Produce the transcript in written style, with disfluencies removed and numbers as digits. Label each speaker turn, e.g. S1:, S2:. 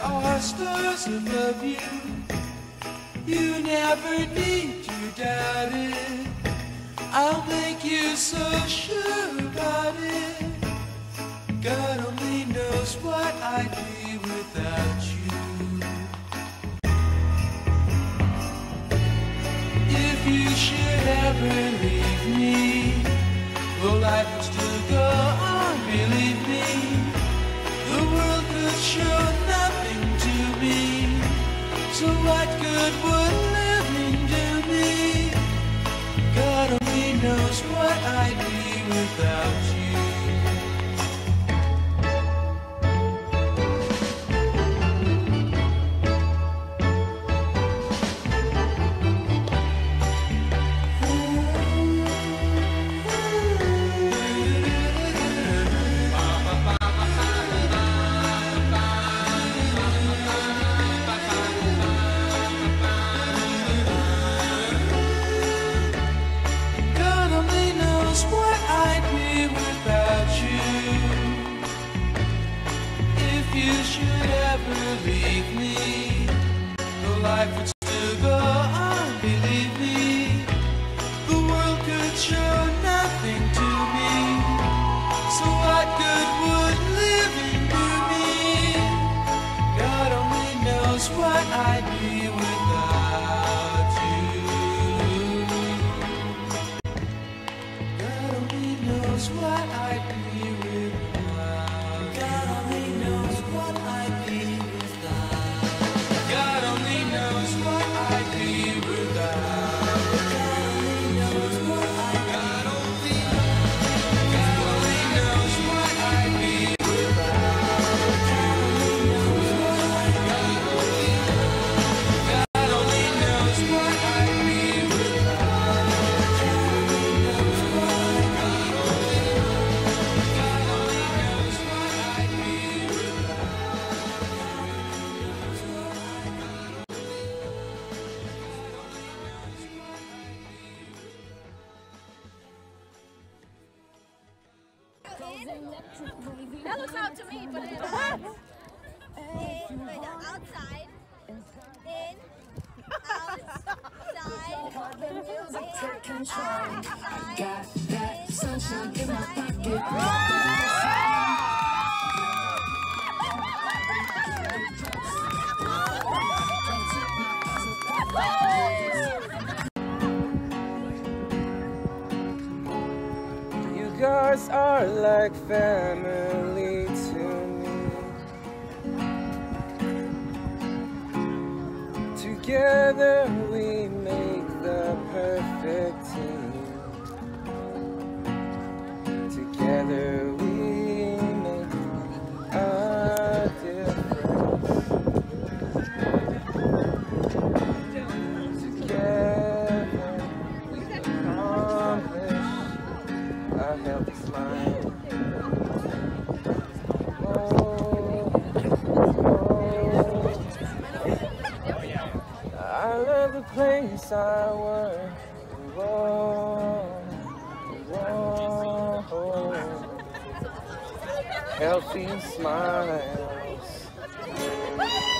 S1: are stars above you. You never need to doubt it. I'll make you so sure about it. God only knows what I'd be without you. If you should ever leave me, well, life would still go on, believe me. The world could show nothing to me, so what good would living do me? God only knows what I'd be without you. Leave me, the life would still go on, believe me. The world could show nothing to me, so what good would living do me? God only knows what I'd be without you. God only knows what I'd be without. God only knows what I'd be.
S2: That looks out to me, but it's outside. In, outside. The music take control. Got that sunshine in my pocket.
S3: You guys are like family to me. Together we make the perfect team. Together we make a difference. Together we accomplish a healthy smile. I love the place I work. Whoa, whoa. Healthy smiles.